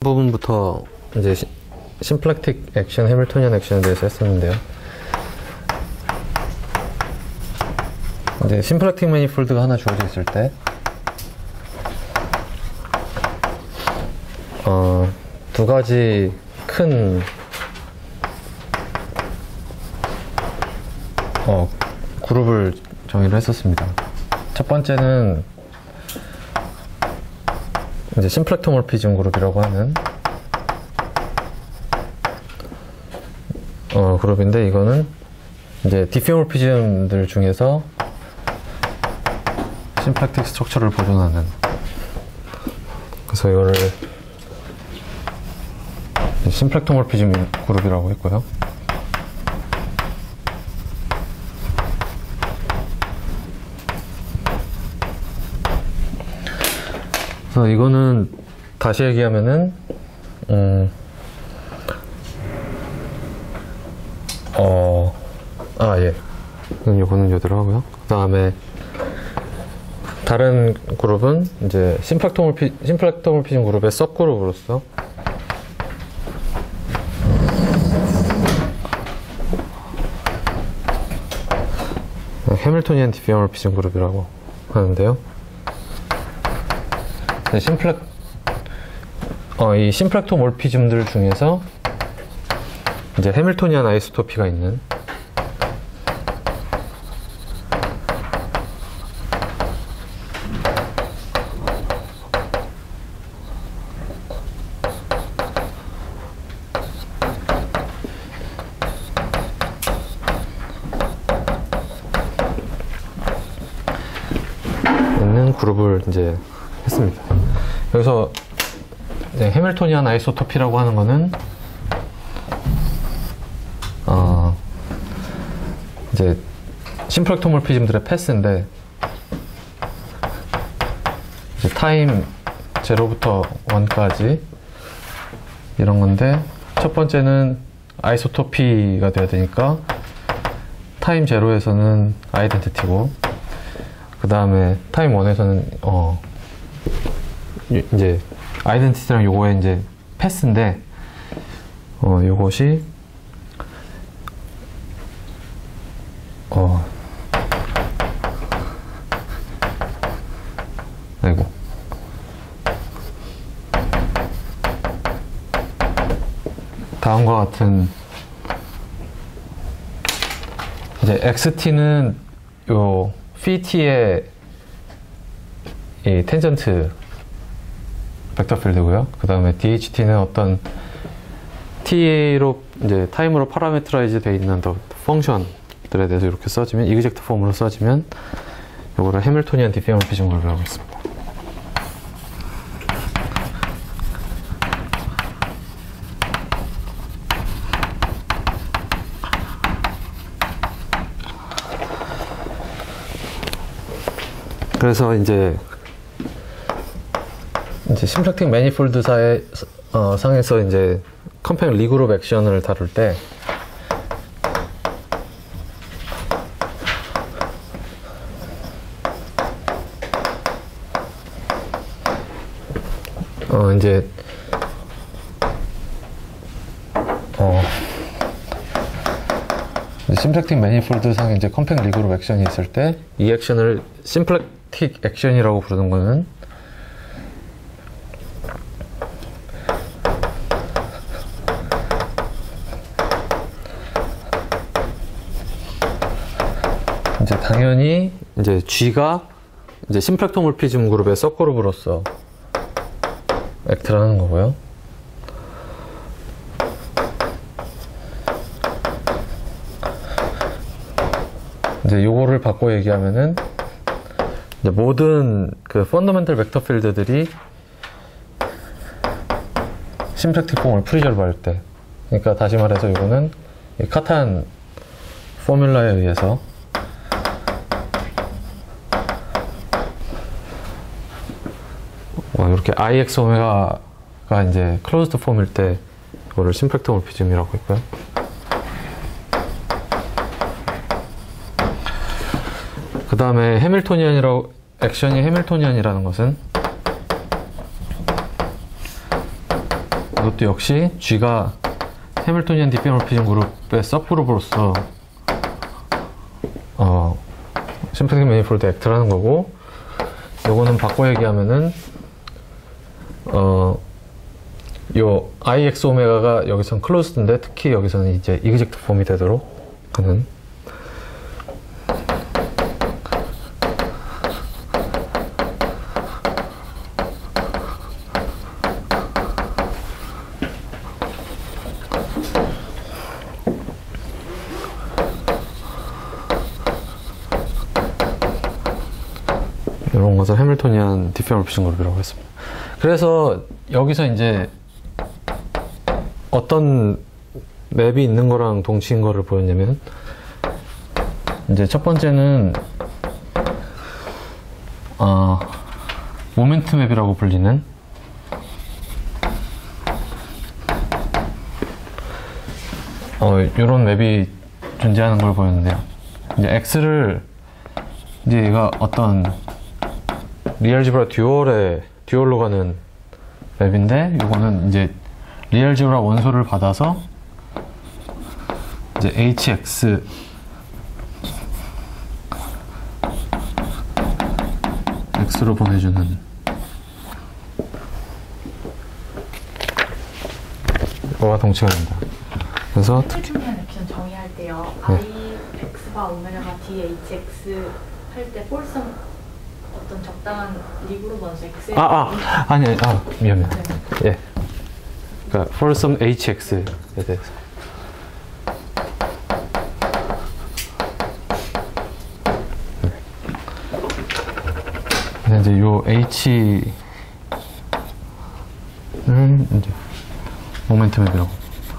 앞부분부터 이제 심플렉틱 액션, 해밀토니안 액션에 대해서 했었는데요. 이제 심플렉틱 매니폴드가 하나 주어져 있을 때 두 가지 큰 그룹을 정의를 했었습니다. 첫 번째는 이제 심플렉토몰피즘 그룹이라고 하는 그룹인데, 이거는 이제 디피몰피즘들 중에서 심플렉틱 스트럭처를 보존하는, 그래서 이거를 심플렉토몰피즘 그룹이라고 했고요. 그래서 이거는 다시 얘기하면은 예. 이거는 이대로 하고요. 그 다음에 다른 그룹은 이제 심플렉토몰피즘 그룹의 서브그룹으로서 해밀토니안 디피몰피즘 그룹이라고 하는데요. 이 심플렉토몰피즘들 중에서 이제 해밀토니안 아이소토피가 있는 그룹을 이제 했습니다. 여기서 이제 해밀토니안 아이소토피라고 하는 거는 이제 심플렉토몰피즘들의 패스인데, 이제 타임 0부터 1까지 이런 건데, 첫 번째는 아이소토피가 돼야 되니까 타임 0에서는 아이덴티티고, 그 다음에 타임 1에서는 이제 아이덴티티랑 요거의 이제 패스인데, 요것이 아이고 다음과 같은, 이제 XT는 요 pt의 이 텐전트 벡터 필드고요. 그 다음에 DHT는 어떤 t로 이제 타임으로 파라메트라이즈 되어 있는 펑션들에 대해서 이렇게 써지면, 이그젝트 폼으로 써지면 요거를 해밀토니안 디피몰피즘 그룹이라고 했습니다. 그래서 이제 심플렉틱 매니폴드 상에서 이제 컴팩 리그룹 액션을 다룰 때 이제 심플렉틱 매니폴드 상에 이제 컴팩 리그룹 액션이 있을 때, 이 액션을 심플렉틱 액션이라고 부르는 거는 이제 당연히 이제 G가 이제 심플렉토몰피즘 그룹의 서브그룹으로서 액트를 하는 거고요. 이제 요거를 바꿔 얘기하면은 이제 모든 그 펀더멘털 벡터 필드들이 심플렉틱 폼을 프리졸브할 때, 그러니까 다시 말해서 이거는 이 카탄 포뮬라에 의해서 이렇게 IX 오메가가 이제 클로즈드 폼일 때 이거를 심플렉토몰피즘이라고 했고요. 그 다음에 액션이 해밀토니안이라는 것은 이것도 역시 G가 해밀토니안 디피몰피즘 그룹의 서브그룹으로서 심플리 매니폴드 액트라는 거고, 요거는 바꿔 얘기하면은 요 IX 오메가가 여기선 클로즈드인데 특히 여기서는 이제 이그젝트 폼이 되도록 하는 이런 것을 해밀토니안 디피몰피즘 그룹이라고 했습니다. 그래서 여기서 이제 어떤 맵이 있는 거랑 동치인 거를 보였냐면, 이제 첫 번째는 모멘트 맵이라고 불리는 이런 맵이 존재하는 걸 보였는데요. 이제 X를 이제 얘가 어떤 리얼지브라 듀얼로 가는 맵인데, 이거는 이제 리얼지브라 원소를 받아서 이제 HX X로 보내주는 거와 동치가 된다. 그래서 해밀토니안 액션 정의할 때요. I X바 오메가가 DHX 할 때 폴섬 어떤 적당한 리그룹 원소 X에 아니 미안해. 예. 그러니까 for some HX에 대해서. 근데 이제 요 H를 이제 모멘트 맵이라고.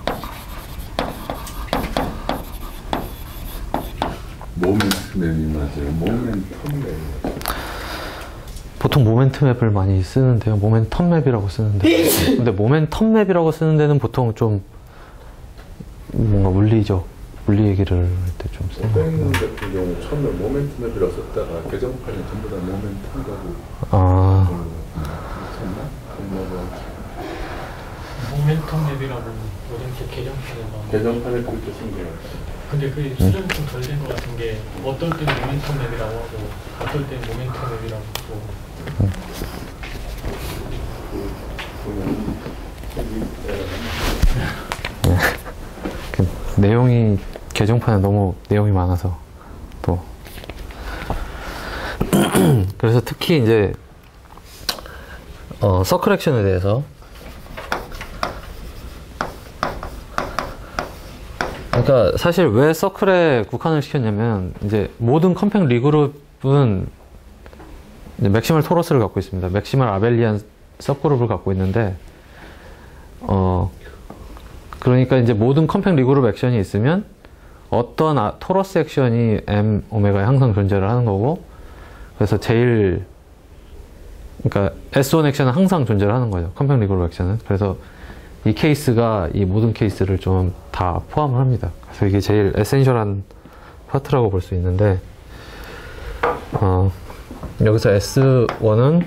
모멘트 맵이 맞아요. 모멘텀 맵. 보통 모멘트 맵을 많이 쓰는데요. 모멘텀 맵이라고 쓰는데. 근데 모멘텀 맵이라고 쓰는 데는 보통 좀 뭔가 물리 얘기를 할 때 좀 쓰는 것 뺑 같아요. 같은 경우 처음에 모멘트 맵이라고 썼다가 개정판이 전부 다 모멘텀이라고 썼나? 모멘텀 맵이라고 요즘 개정판에 나오는. 개정판에 그렇게 쓴 거예요. 근데 그 수정이 좀 덜 된 것 같은 게, 어떨 때는 모멘텀 맵이라고 하고 어떨 때는 모멘텀 맵이라고 하고. 내용이 개정판에 너무 내용이 많아서 또 그래서 특히 이제 서클 액션에 대해서, 그러니까 사실 왜 서클에 국한을 시켰냐면, 이제 모든 컴팩 리그룹은 이제 맥시멀 토러스를 갖고 있습니다. 맥시멀 아벨리안 서그룹을 갖고 있는데, 그러니까 이제 모든 컴팩 리그룹 액션이 있으면 어떤 토러스 액션이 M 오메가에 항상 존재를 하는 거고, 그래서 그러니까 S1 액션은 항상 존재를 하는 거죠. 컴팩 리그룹 액션은. 그래서 이 케이스가 이 모든 케이스를 좀 다 포함을 합니다. 그래서 이게 제일 에센셜한 파트라고 볼 수 있는데, 여기서 S1은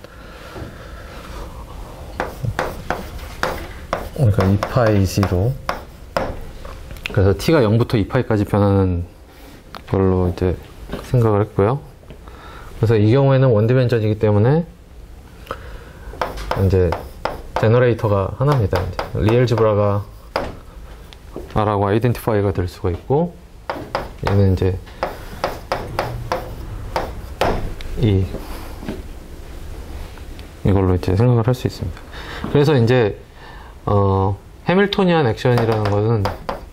그러니까 2파이0, 그래서 t가 0부터 2파이까지 변하는 걸로 이제 생각을 했고요. 그래서 이 경우에는 원디멘전이기 때문에 이제 제너레이터가 하나입니다. 이제 리얼지브라가 R하고 아이덴티파이가 될 수가 있고, 얘는 이제 이걸로 이제 생각을 할 수 있습니다. 그래서 이제 해밀토니안 액션이라는 것은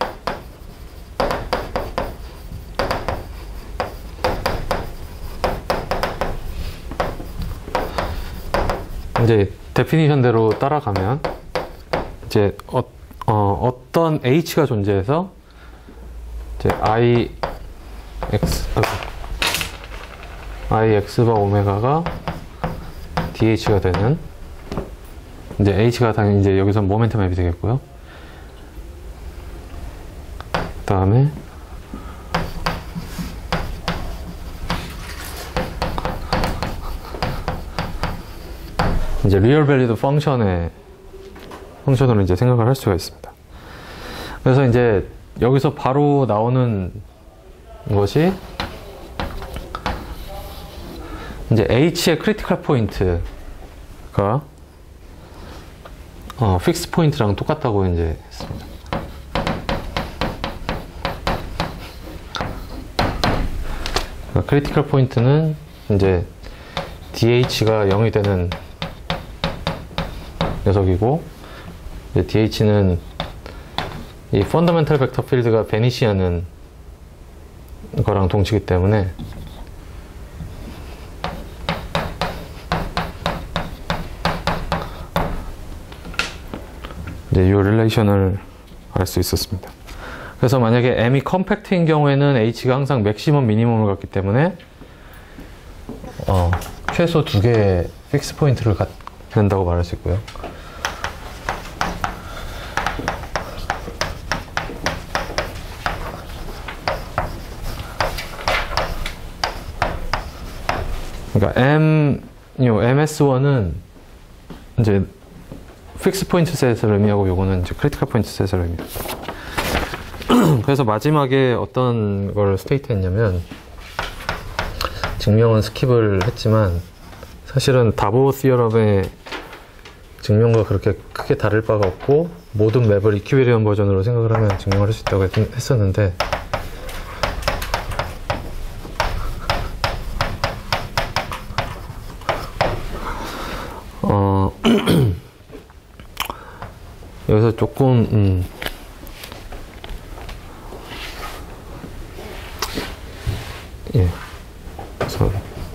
이제 데피니션대로 따라가면 이제 어떤 H가 존재해서 이제 IX바 오메가가 DH가 되는, 이제 H가 당연히 이제 여기서 모멘텀 맵이 되겠고요. 그 다음에 이제 리얼 밸리드 펑션의 펑션으로 이제 생각을 할 수가 있습니다. 그래서 이제 여기서 바로 나오는 것이 이제 H의 크리티컬 포인트가 픽스 포인트랑 똑같다고 이제 했습니다. 그러니까 크리티컬 포인트는 이제 DH가 0이 되는 녀석이고, 이제 DH는 이 펀더멘탈 벡터 필드가 베니시하는 거랑 동치기 때문에 이제 이 릴레이션을 알 수 있었습니다. 그래서 만약에 M이 컴팩트인 경우에는 H가 항상 맥시멈 미니멈을 갖기 때문에 최소 2개의 픽스 포인트를 갖는다고 말할 수 있고요. 그러니까 MS1은 이제 픽스 포인트 셋을 의미하고, 요거는 이제 크리티컬 포인트 셋을 의미합니다. 그래서 마지막에 어떤 걸 스테이트 했냐면, 증명은 스킵을 했지만 사실은 다보 시어럼의 증명과 그렇게 크게 다를 바가 없고, 모든 맵을 이퀴베리언 버전으로 생각을 하면 증명을 할 수 있다고 했었는데, 여기서 조금 예, 그래서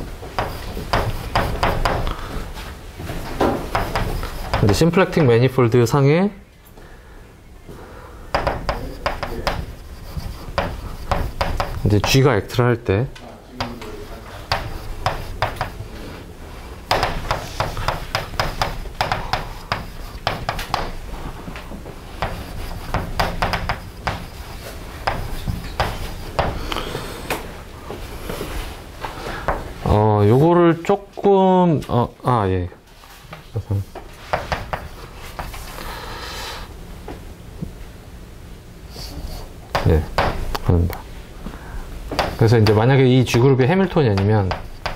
이제 심플렉틱 매니폴드 상에 이제 G가 액트를 할 때 요거를 조금 예. 네, 합니다. 그래서 이제 만약에 이 G그룹이 해밀턴이 아니면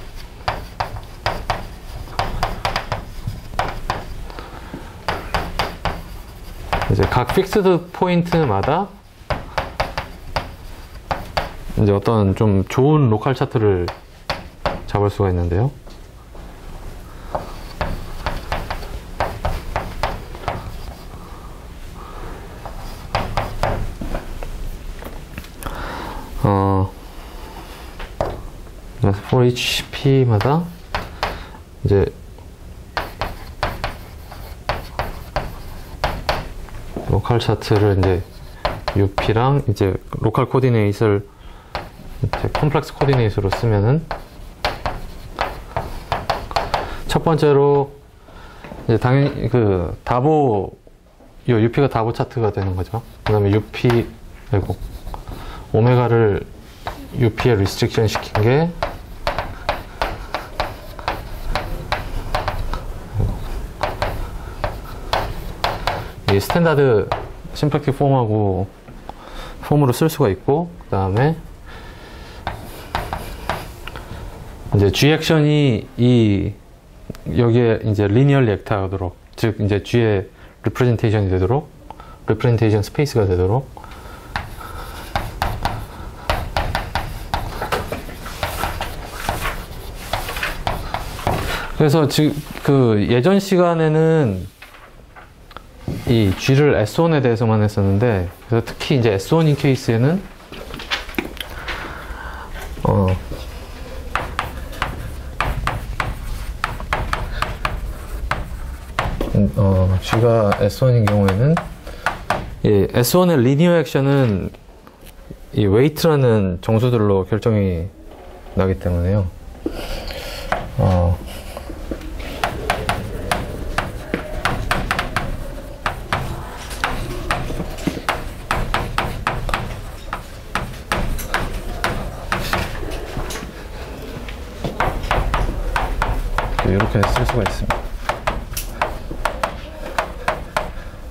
이제 각 픽스드 포인트마다 이제 어떤 좀 좋은 로컬 차트를 잡을 수가 있는데요. for each P마다 이제 로컬 차트를 이제 UP랑 이제 로컬 코디네이트를 이제 컴플렉스 코디네이트로 쓰면은, 첫 번째로 이제 당연히 그 다보, 이 UP가 다보 차트가 되는 거죠. 그 다음에 UP, 아이고, 오메가를 UP에 리스트릭션 시킨 게 이 스탠다드 심플렉틱 폼으로 쓸 수가 있고, 그 다음에 이제 G 액션이 여기에 이제 리니얼리 액트하도록, 즉 이제 G의 리프레젠테이션이 되도록, 리프레젠테이션 스페이스가 되도록, 그래서 지금 그 예전 시간에는 이 G를 S1에 대해서만 했었는데, 그래서 특히 이제 S1인 케이스에는 G가 S1인 경우에는 이 S1의 리니어 액션은 이 웨이트라는 정수들로 결정이 나기 때문에요. 이렇게 쓸 수가 있습니다.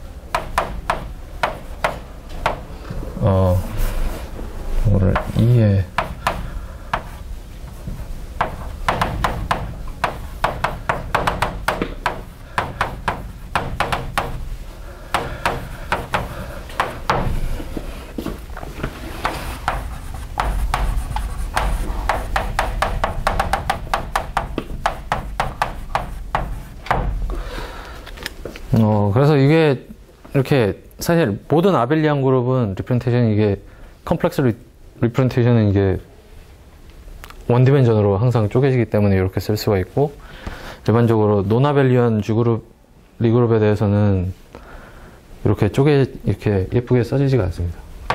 그래서 이게 이렇게 사실 모든 아벨리안 그룹은 리프레젠테이션 이게 컴플렉스 리프레젠테이션은 이게 원디멘전으로 항상 쪼개지기 때문에 이렇게 쓸 수가 있고, 일반적으로 논아벨리안 리그룹에 대해서는 이렇게 이렇게 예쁘게 써지지가 않습니다.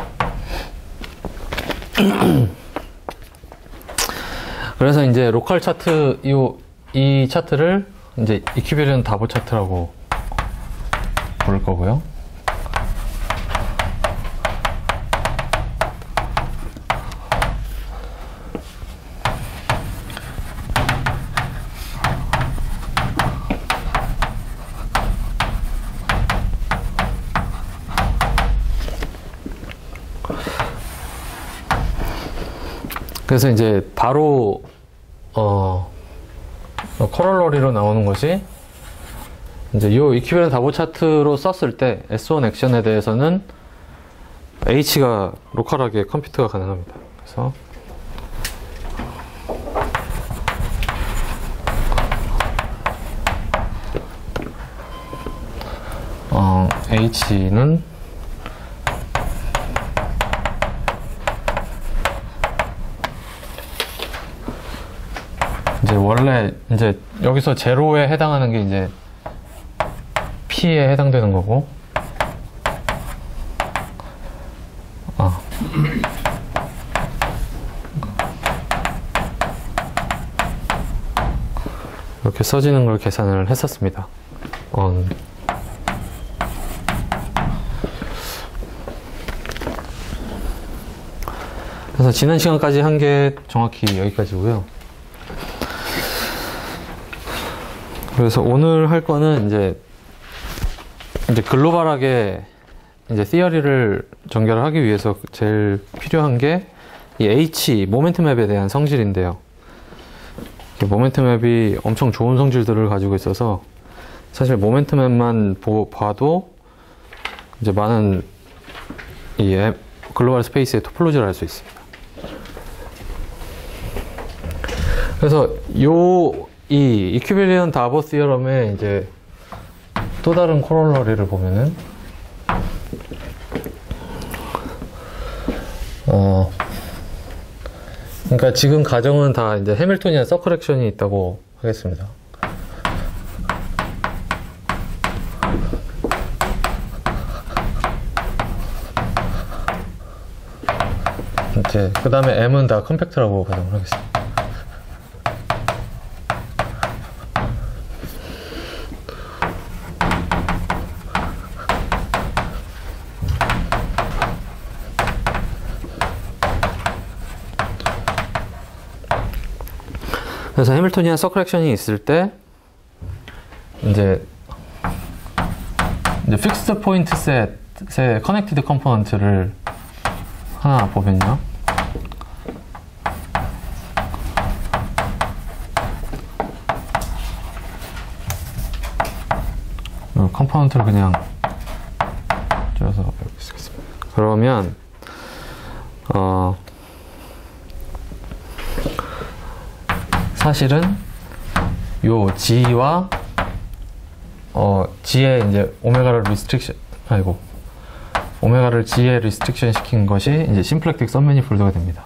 그래서 이제 로컬 차트, 이 차트를 이제 이퀴밸런트 다보 차트라고 부를 거고요. 그래서 이제 바로 코롤러리로 나오는 것이 이제 이 이퀴밸런트 다보 차트로 썼을 때 S1 액션에 대해서는 H가 로컬하게 컴퓨트가 가능합니다. 그래서 H는 이제 원래 이제 여기서 제로에 해당하는 게 이제 P에 해당되는 거고, 이렇게 써지는 걸 계산을 했었습니다. 그래서 지난 시간까지 한 게 정확히 여기까지고요. 그래서 오늘 할 거는 이제 글로벌하게 이제 시어리를 전개를 하기 위해서 제일 필요한 게 이 H, 모멘트 맵에 대한 성질인데요. 모멘트 맵이 엄청 좋은 성질들을 가지고 있어서 사실 모멘트 맵만 봐도 이제 많은 이 글로벌 스페이스의 토폴로지를 알 수 있습니다. 그래서 이 이퀴밸런트 다보 시어럼의 이제 또 다른 코롤러리를 보면은 그러니까 지금 가정은 다 이제 해밀토니안 서클 액션이 있다고 하겠습니다. 이제 그 다음에 M은 다 컴팩트라고 가정을 하겠습니다. 그래서 해밀토니안 서클 액션이 있을 때 이제 픽스드 포인트 셋의 커넥티드 컴포넌트를 하나 보면요, 컴포넌트를 그냥 줄여서 여기 쓰겠습니다. 그러면 사실은 요 G와 G에 이제 오메가를 오메가를 G에 리스트릭션 시킨 것이 이제 심플렉틱 썸매니폴드가 됩니다.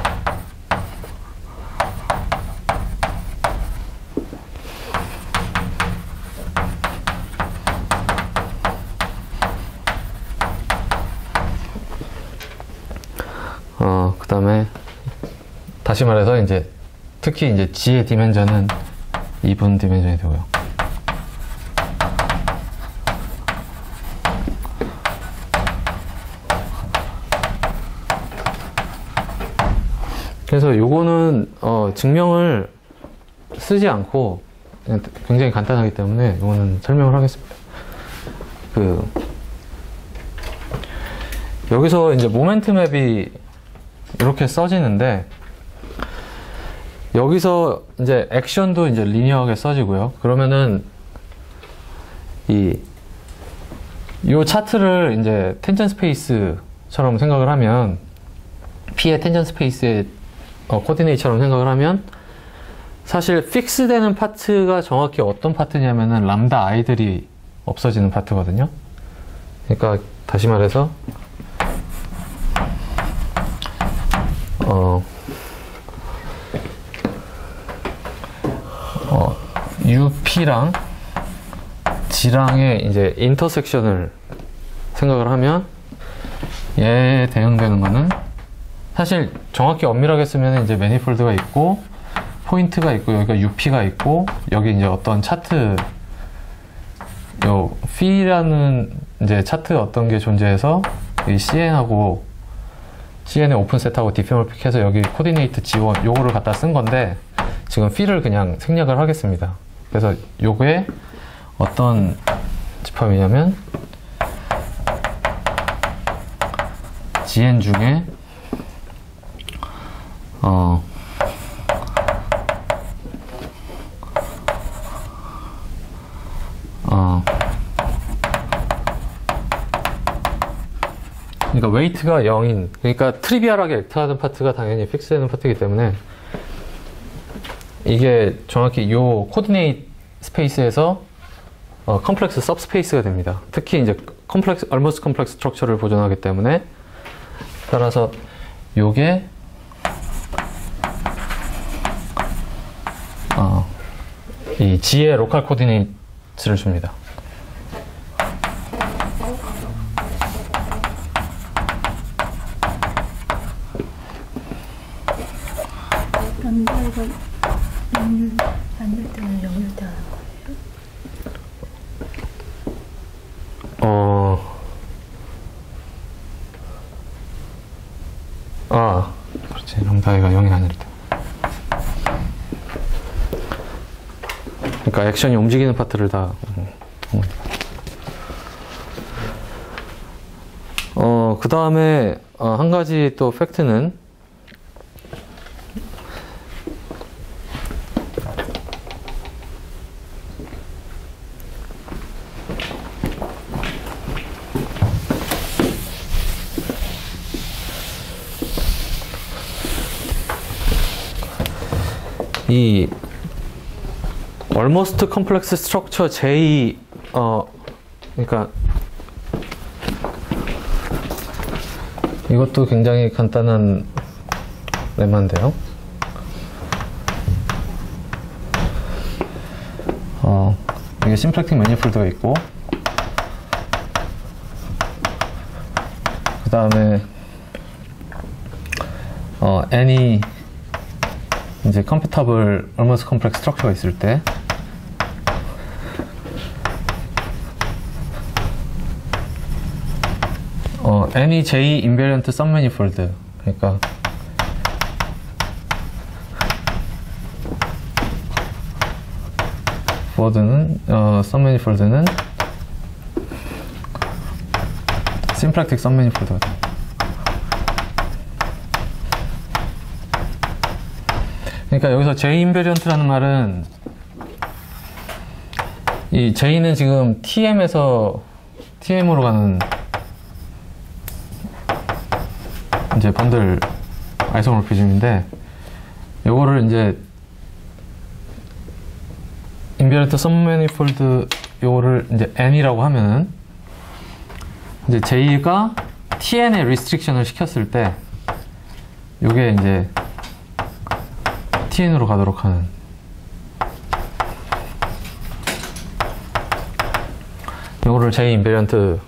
그 다음에 다시 말해서 이제 특히 이제 G의 디멘전은 2분 디멘전이 되고요. 그래서 요거는 증명을 쓰지 않고 그냥 굉장히 간단하기 때문에 요거는 설명을 하겠습니다. 여기서 이제 모멘트 맵이 이렇게 써지는데, 여기서 이제 액션도 이제 리니어하게 써지고요. 그러면은 이 차트를 이제 텐전 스페이스처럼 생각을 하면, P의 텐전 스페이스의 코디네이트처럼 생각을 하면, 사실 픽스되는 파트가 정확히 어떤 파트냐면은 람다 i들이 없어지는 파트거든요. 그러니까 다시 말해서 UP랑 G랑의 이제 인터섹션을 생각을 하면 얘에 대응되는 거는 사실 정확히 엄밀하게 쓰면 이제 매니폴드가 있고 포인트가 있고 여기가 UP가 있고 여기 이제 어떤 차트 요 P라는 이제 차트 어떤 게 존재해서 이 CN하고 CN의 오픈셋하고 디펜을 픽해서 여기 코디네이트 지원 요거를 갖다 쓴 건데 지금 P를 그냥 생략을 하겠습니다. 그래서 요게 어떤 집합이냐면 GN 중에 그러니까 웨이트가 0인 그러니까 트리비얼하게 액트하는 파트가 당연히 픽스되는 파트이기 때문에 이게 정확히 요 코디네이트 스페이스에서 컴플렉스 सब스페이스가 됩니다. 특히 이제 almost 컴플렉스 스트럭처를 보존하기 때문에 따라서 요게 이 G의 로컬 코디네이트를 줍니다. 연결 때는 연결돼 하는 거예요? 그렇지. 람다가 0이 아닐 때. 그러니까 액션이 움직이는 파트를 다. 그 다음에 한 가지 또 팩트는 이 almost complex structure J 그러니까 이것도 굉장히 간단한 lem마인데요. 이게 심플렉틱 매니폴드가 있고 그 다음에 any 이제 컴퓨터블 almost complex structure가 있을 때 any J invariant submanifold 그러니까 보드는 submanifold는 symplectic submanifold가 돼요. 그러니까 여기서 J 인베리언트라는 말은 이 J는 지금 TM에서 TM으로 가는 이제 번들 아이소모피즘인데 요거를 이제 인베리언트 썸매니폴드 요거를 이제 N이라고 하면은 이제 J가 TN에 리스트릭션을 시켰을 때 요게 이제 TN으로 가도록 하는 요거를 J 인베리언트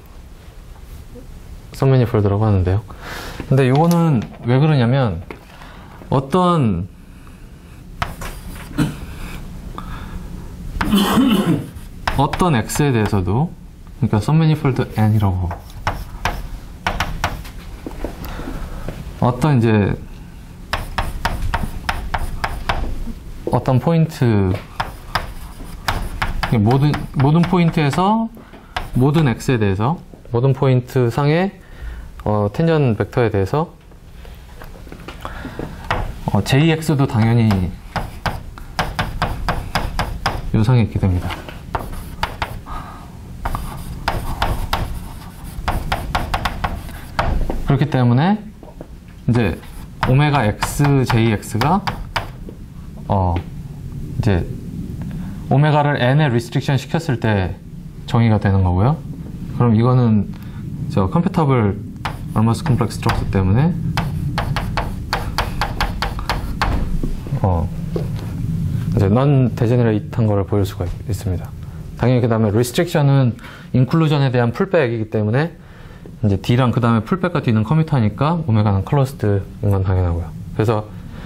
썸매니폴드라고 하는데요. 근데 요거는 왜 그러냐면 어떤 X에 대해서도 그러니까 썸매니폴드 N이라고 어떤 이제 어떤 포인트 모든 포인트에서 모든 X에 대해서 모든 포인트 상의 텐전 벡터에 대해서 JX도 당연히 요상에 있게 됩니다. 그렇기 때문에 이제 오메가 X, JX가 이제 오메가를 N에 리스트릭션 시켰을 때 정의가 되는 거고요. 그럼 이거는 저 컴퓨터블 almost complex structure 때문에 이제 non degenerate한 걸 보일 수가 있습니다. 당연히 그 다음에 restriction은 inclusion에 대한 풀백이기 때문에 이제 D랑 그 다음에 풀백과 D는 커뮤터니까 오메가는 closed인 건 당연하고요. 그래서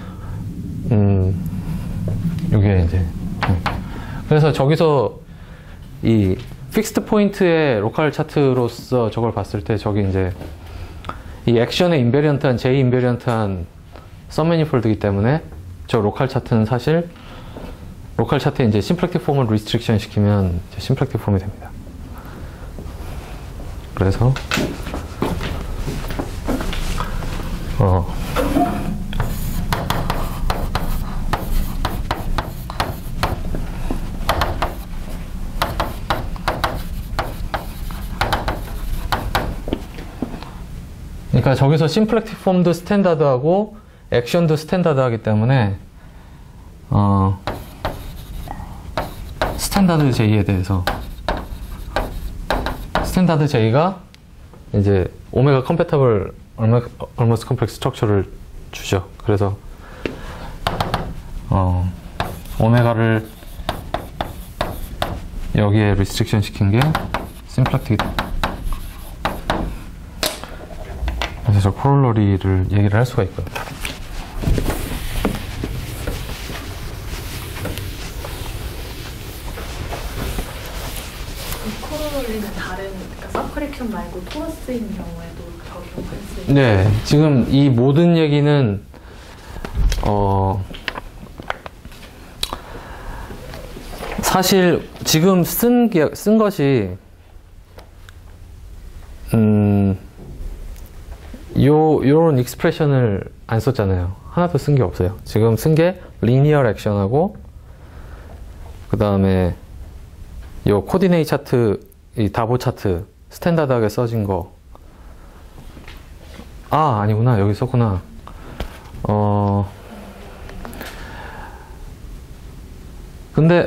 이게 이제 그래서 저기서 이 픽스드 포인트의 로컬 차트로서 저걸 봤을 때 저기 이제 이 액션의 인베리언트한 J 인베리언트한 썸매니폴드이기 때문에 저 로컬 차트는 사실 로컬 차트에 이제 심플렉틱 폼을 리스트릭션 시키면 이제 심플렉틱 폼이 됩니다. 그래서 그러니까 저기서 심플렉틱 폼도 스탠다드하고 액션도 스탠다드하기 때문에 스탠다드 J에 대해서 스탠다드 J가 이제 오메가 컴패터블 almost complex structure를 주죠. 그래서 오메가를 여기에 리스트릭션 시킨 게 심플렉틱이다. 그래서 저 코롤러리를 얘기를 할 수가 있거든요. 코롤러리는 다른, 그러니까 서크렉션 말고 토러스인 경우에도 적용할 수 있는? 네, 지금 이 모든 얘기는 사실 지금 쓴 것이 요런 익스프레션을 안 썼잖아요. 하나도 쓴 게 없어요. 지금 쓴 게 리니어 액션하고 그 다음에 요 코디네이 차트, 이 다보 차트 스탠다드하게 써진 거. 아니구나. 여기 썼구나. 근데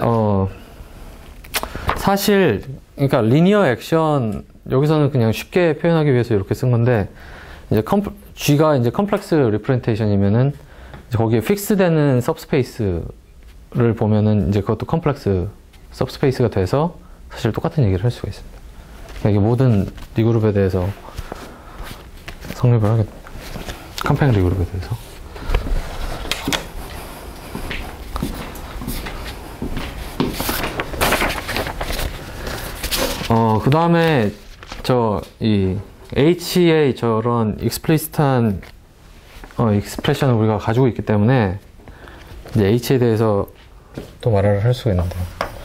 사실 그러니까 리니어 액션 여기서는 그냥 쉽게 표현하기 위해서 이렇게 쓴 건데 이제 G가 이제 컴플렉스 리프레젠테이션이면은 거기에 픽스되는 सब스페이스를 보면은 이제 그것도 컴플렉스 सब스페이스가 돼서 사실 똑같은 얘기를 할 수가 있습니다. 그러니까 이게 모든 리그룹에 대해서 성립을 하게 됩니다. 컴팩 리그룹에 대해서. 그 다음에 이 HA 저런 익스플리시트한 익스프레션을 우리가 가지고 있기 때문에 이제 H에 대해서 또 말을 할 수가 있는데요.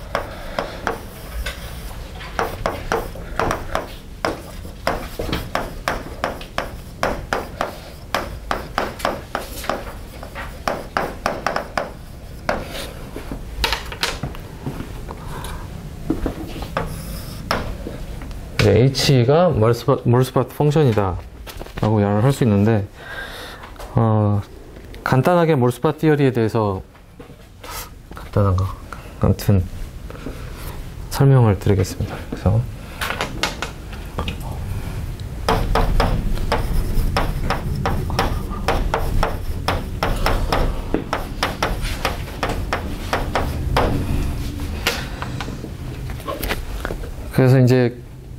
H가 몰스바트 펑션이다 라고 말을 할 수 있는데 간단하게 몰스바트 티어리에 대해서 간단한가 아무튼 설명을 드리겠습니다. 그래서 이제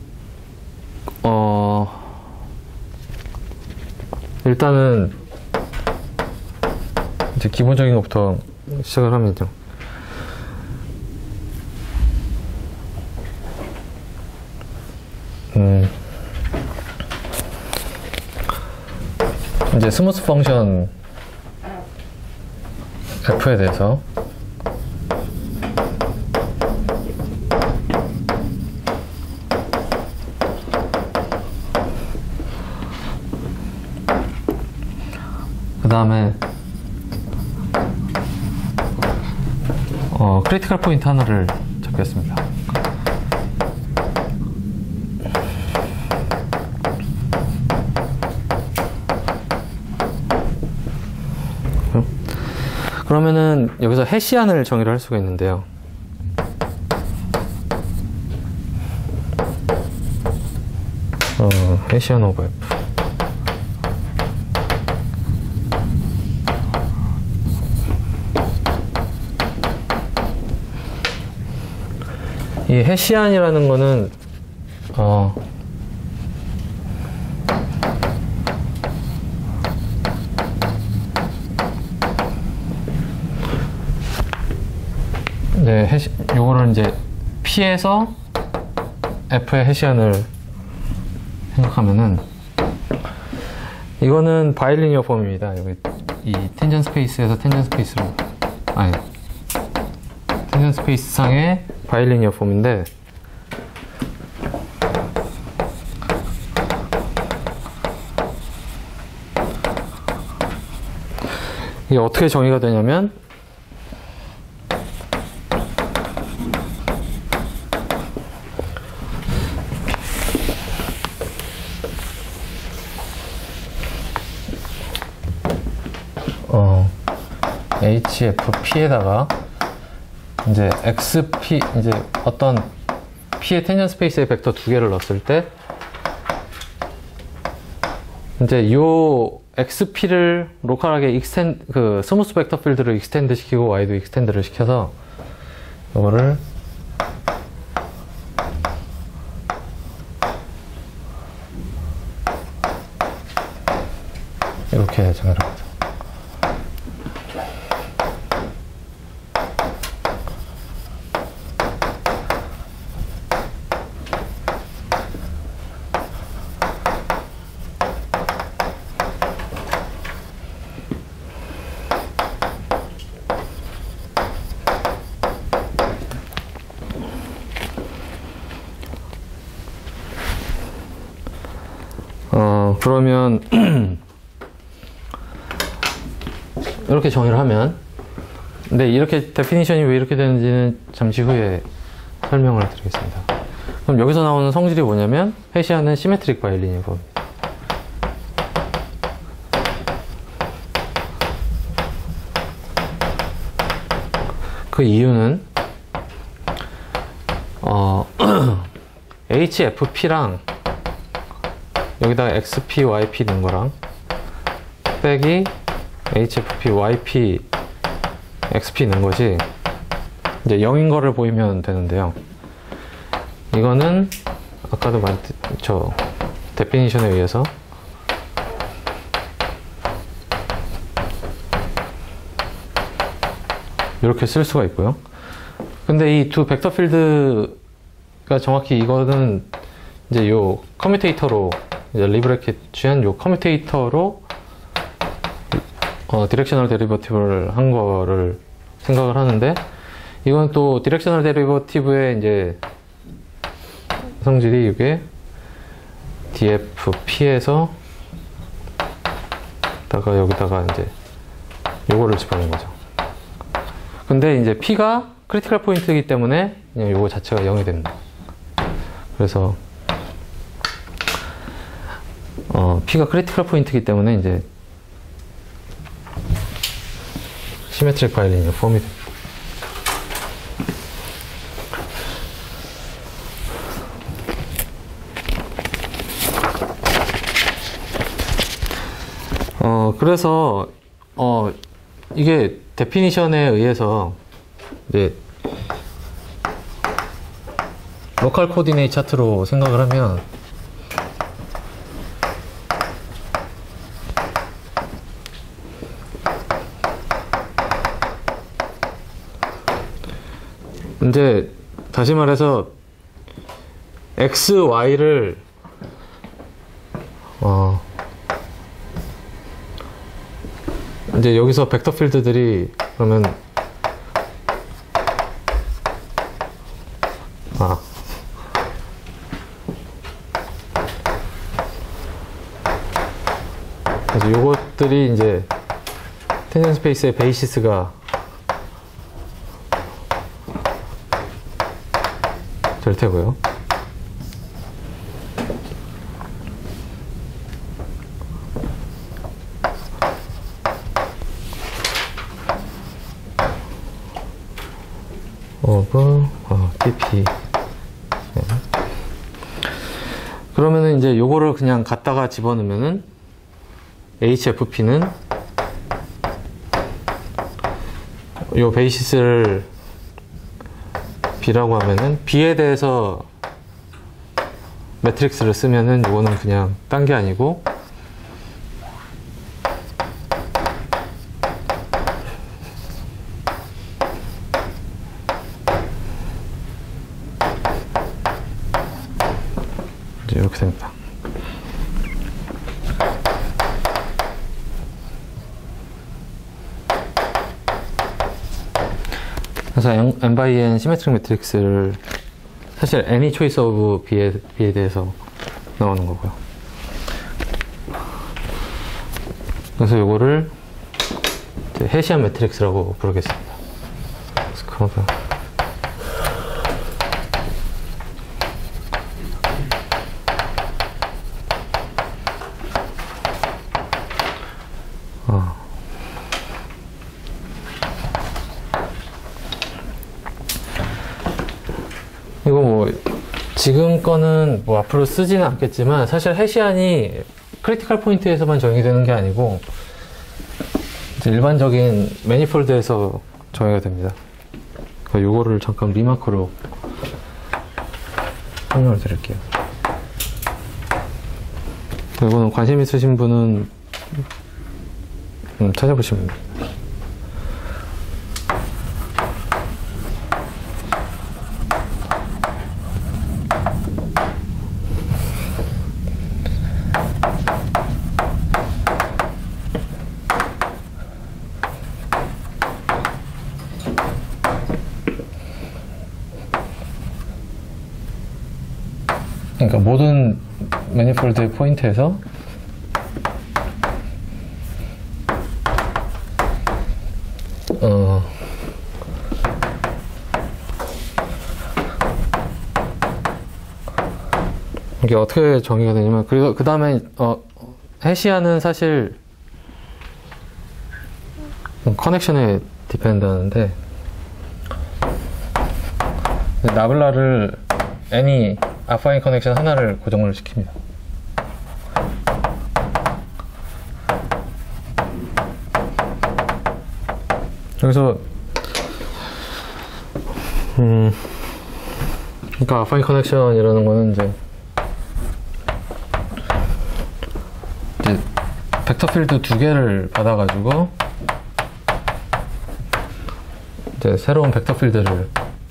일단은 이제 기본적인 것부터 시작을 합니다. 이제 스무스 펑션 F에 대해서 그 다음에 크리티컬 포인트 하나를 잡겠습니다. 그러면은 여기서 해시안을 정의를 할 수가 있는데요. 해시안 오브 F. 이 해시안이라는 거는 네, 요거를 이제 P에서 F의 해시안을 생각하면은 이거는 바일리니어 폼입니다. 여기 이 텐전 스페이스에서 텐전 스페이스로 텐전 스페이스 상의 바일리니어 폼인데 이게 어떻게 정의가 되냐면 HFP에다가 이제 XP 이제 어떤 P의 텐전 스페이스의 벡터 두 개를 넣었을 때 이제 요 XP를 로컬하게 스무스 벡터 필드를 익스텐드 시키고 Y도 익스텐드를 시켜서 이거를 이렇게 정의를 합니다. 그러면 이렇게 정의를 하면 근데 이렇게 데피니션이 왜 이렇게 되는지는 잠시 후에 설명을 드리겠습니다. 그럼 여기서 나오는 성질이 뭐냐면 해시안은 시메트릭 바일리니어 폼입니다. 그 이유는 HFP랑 여기다가 XP, YP 넣은 거랑 빼기 HFP, YP, XP 넣은 것이 이제 0인 거를 보이면 되는데요. 이거는 아까도 저 데피니션에 의해서 이렇게 쓸 수가 있고요. 근데 이 두 벡터 필드가 정확히 이거는 이제 요 커뮤테이터로 이제 리브레켓 취한 요 커뮤테이터로 디렉셔널 데리버티브를 한 거를 생각을 하는데 이건 또 디렉셔널 데리버티브의 이제 성질이 이게 DFP에서 여기다가 이제 요거를 집어넣은 거죠. 근데 이제 P가 크리티컬 포인트이기 때문에 그냥 요거 자체가 0이 됩니다. 그래서 P가 크리티컬 포인트이기 때문에 이제 시메트릭 바일리니어 폼이 됩니다. 그래서 이게 데피니션에 의해서 이제 로컬 코디네이트 차트로 생각을 하면 이제 다시 말해서 X, Y를 이제 여기서 벡터 필드들이 그러면 그래서 요것들이 이제 텐전 스페이스의 베이시스가 될 테고요. TP. 네. 그러면은 그러면 이제 요거를 그냥 갖다가 집어넣으면은 HFP는 요 베이시스를 B라고 하면은 B에 대해서 매트릭스를 쓰면은 요거는 그냥 딴 게 아니고 이제 이렇게 됩니다. 그래서 n by n 시메트릭 매트릭스를 사실 any choice of B에 대해서 나오는 거고요. 그래서 이거를 해시안 매트릭스라고 부르겠습니다. 그래서 그러면 이거 뭐 지금 거는 뭐 앞으로 쓰지는 않겠지만 사실 해시안이 크리티컬 포인트에서만 적용이 되는 게 아니고 이제 일반적인 매니폴드에서 적용이 됩니다. 요거를 잠깐 리마크로 설명을 드릴게요. 이거는 관심 있으신 분은 찾아보시면 됩니다. 그러니까 모든 매니폴드의 포인트에서 이게 어떻게 정의가 되냐면 그리고 그 다음에 해시안은 사실 커넥션에 디펜드 하는데 나블라를 any 아파인 커넥션 하나를 고정을 시킵니다. 그래서 그러니까 아파인 커넥션이라는 거는 이제 벡터 필드 두 개를 받아가지고 이제 새로운 벡터 필드를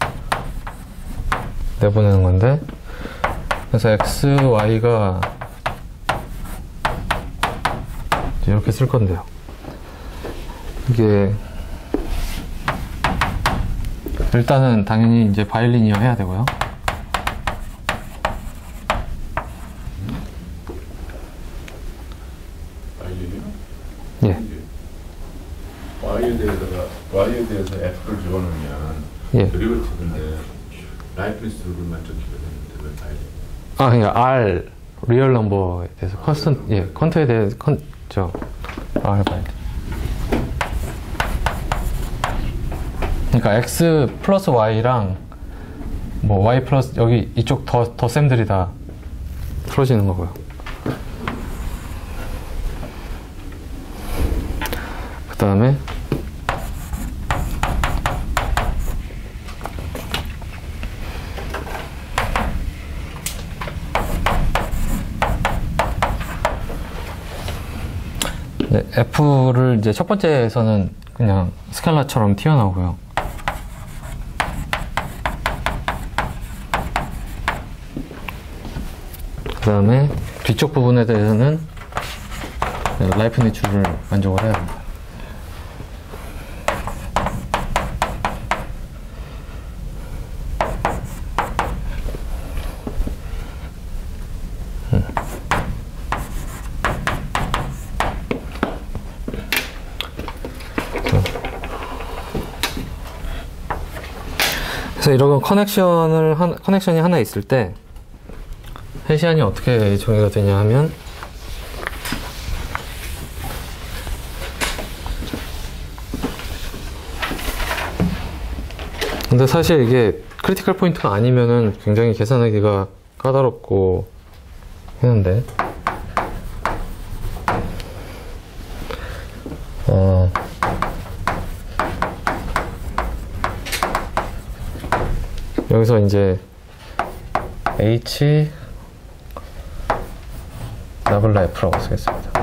내보내는 건데, 그래서 x, y가 이렇게 쓸 건데요. 이게 일단은 당연히 이제 바일리니어 해야 되고요. 바일리니어? 예. y에 대해서 f를 집어넣으면 예. 데리버티브인데 라이프리스 룰만 적히게 되는데 왜 바일리니어? 그러니까 R 리얼 넘버에 대해서 컨트에 대해서 R 바일리. 그러니까 x 플러스 y랑 뭐 y 플러스 여기 이쪽 덧셈들이 다 풀어지는 거고요. 그 다음에 F를 이제 첫 번째에서는 그냥 스칼라처럼 튀어나오고요. 그 다음에 뒤쪽 부분에 대해서는 라이프니츠를 만족을 해야 합니다. 그래서 이런 커넥션이 하나 있을 때 해시안이 어떻게 정의가 되냐 하면 근데 사실 이게 크리티컬 포인트가 아니면은 굉장히 계산하기가 까다롭고 했는데, 여기서 이제 H 나블라 F라고 쓰겠습니다.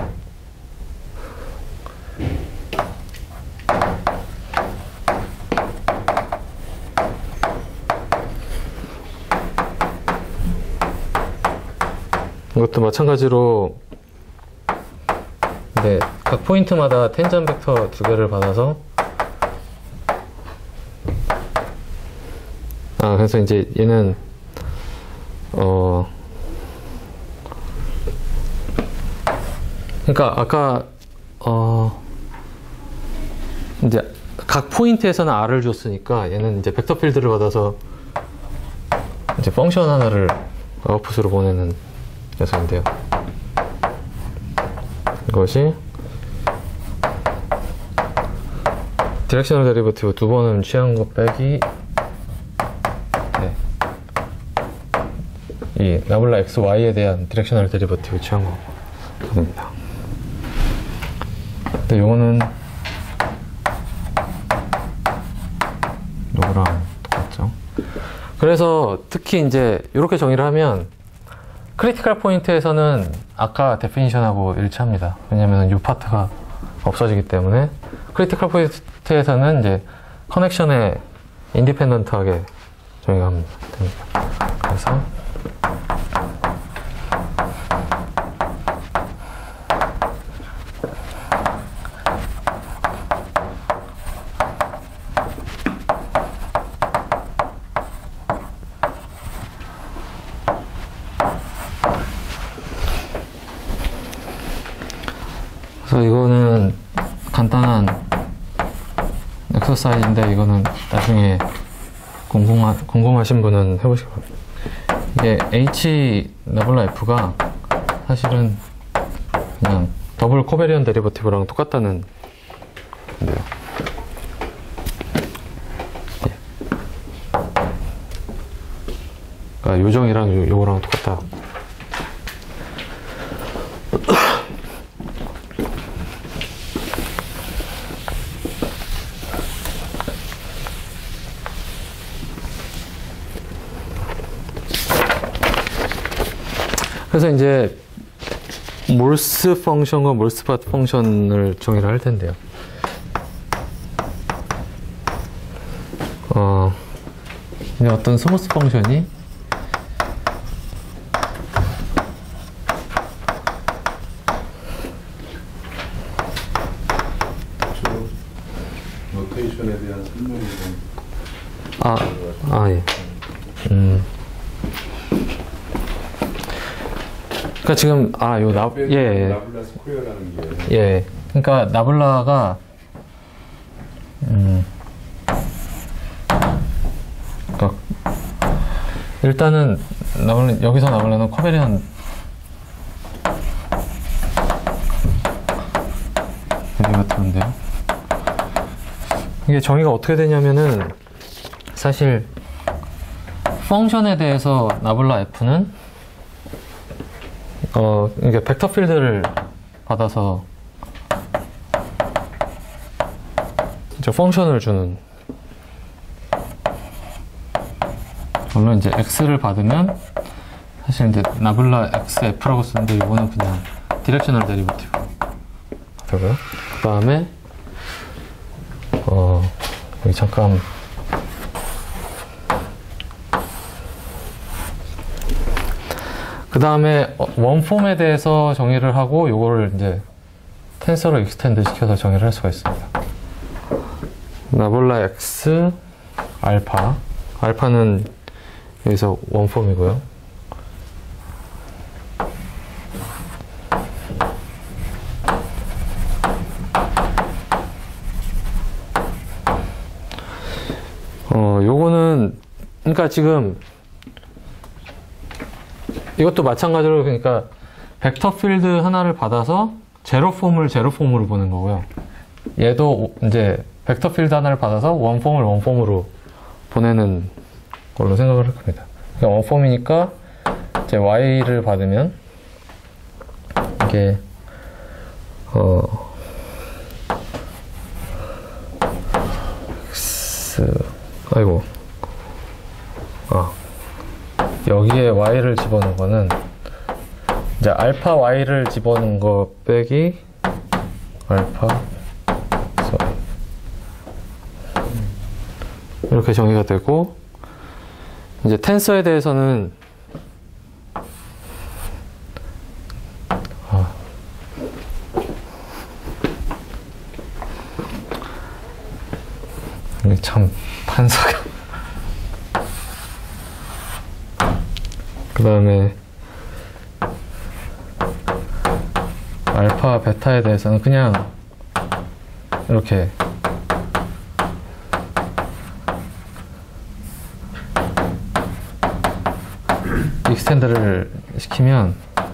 이것도 마찬가지로 네, 각 포인트마다 텐전 벡터 두 개를 받아서 그래서 이제 얘는 그러니까 아까 이제 각 포인트에서는 R을 줬으니까 얘는 이제 벡터 필드를 받아서 이제 펑션 하나를 아웃풋으로 보내는 녀석인데요. 이것이 디렉셔널 데리버티브 두 번은 취한 것 빼기 이 나블라 XY에 대한 디렉셔널 데리버티브 취한 거입니다. 근데 요거는 요거랑 똑같죠. 그래서 특히 이제 이렇게 정의를 하면 크리티컬 포인트에서는 아까 데피니션하고 일치합니다. 왜냐면 이 파트가 없어지기 때문에 크리티컬 포인트에서는 이제 커넥션에 인디펜던트하게 정의가 됩니다. 그래서 이거는 간단한 엑서사이즈인데 이거는 나중에 궁금하신 분은 해보시기 바랍니다. 이게 H 나블라 F가 사실은 그냥 더블 코베리언 데리버티브랑 똑같다는 건데요. 그러니까 요정이랑 요거랑 똑같다. 그래서 이제 몰스 펑션과 몰스 파트 펑션을 정의를 할 텐데요. 이제 어떤 스무스 펑션이 노테이션에 대한 설명이 예. 그러니까 지금 나블라 스퀘어라는 게 예. 그러니까 나블라가 그러니까 일단은 여기서 나블라는 코베리언 데리버티브인데요. 이게 정의가 어떻게 되냐면은 사실 펑션에 대해서 나블라 F는 이게 벡터 필드를 받아서 이제 펑션을 주는, 물론 이제 X를 받으면 사실 이제 나블라 XF라고 쓰는데 이거는 그냥 디렉셔널 데리버티브 되고요. 그 다음에 여기 잠깐 그 다음에 원폼에 대해서 정의를 하고 요거를 이제 텐서로 익스텐드 시켜서 정의를 할 수가 있습니다. 나블라 X 알파, 알파는 여기서 원폼이고요. 요거는 그러니까 지금 이것도 마찬가지로 그러니까 벡터 필드 하나를 받아서 제로폼을 제로폼으로 보는 거고요. 얘도 이제 벡터 필드 하나를 받아서 원폼을 원폼으로 보내는 걸로 생각을 할 겁니다. 그러니까 원폼이니까 이제 y를 받으면 이게 아이고 여기에 y를 집어넣은 거는 이제 알파 y를 집어넣은 거 빼기 알파 이렇게 정의가 되고, 이제 텐서에 대해서는 이게 참 판사가 그 다음에 알파 베타에 대해서는 그냥 이렇게 익스텐드를 시키면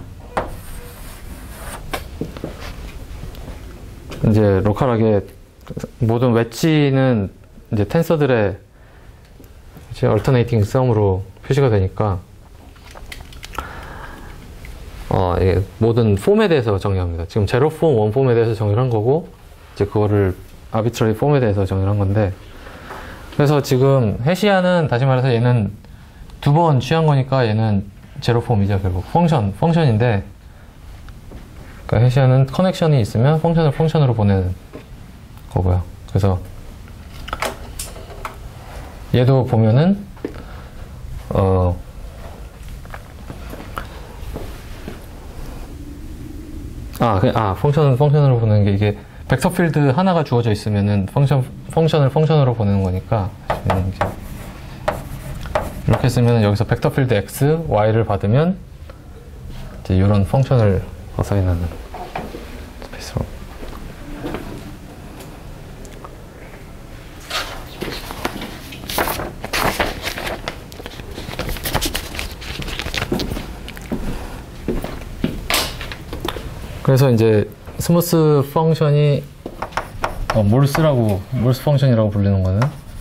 이제 로컬하게 모든 웨지는 이제 텐서들의 이제 얼터네이팅 썸으로 표시가 되니까 이게 모든 폼에 대해서 정의합니다. 지금 제로 폼, 원 폼에 대해서 정의를 한 거고, 이제 그거를 아비트러리 폼에 대해서 정의를 한 건데, 그래서 지금 해시아는 다시 말해서 얘는 두 번 취한 거니까 얘는 제로 폼이죠. 결국 펑션인데, 그러니까 해시아는 커넥션이 있으면 펑션을 펑션으로 보내는 거고요. 그래서 얘도 보면은 펑션은 펑션으로 보내는 게, 이게 벡터 필드 하나가 주어져 있으면은 펑션을 펑션으로 보내는 거니까, 이렇게 쓰면 여기서 벡터 필드 x, y를 받으면 이제 이런 펑션을 어사인하는 스페이스로. 그래서 이제 스무스 펑션이 몰스 펑션이라고 불리는 거는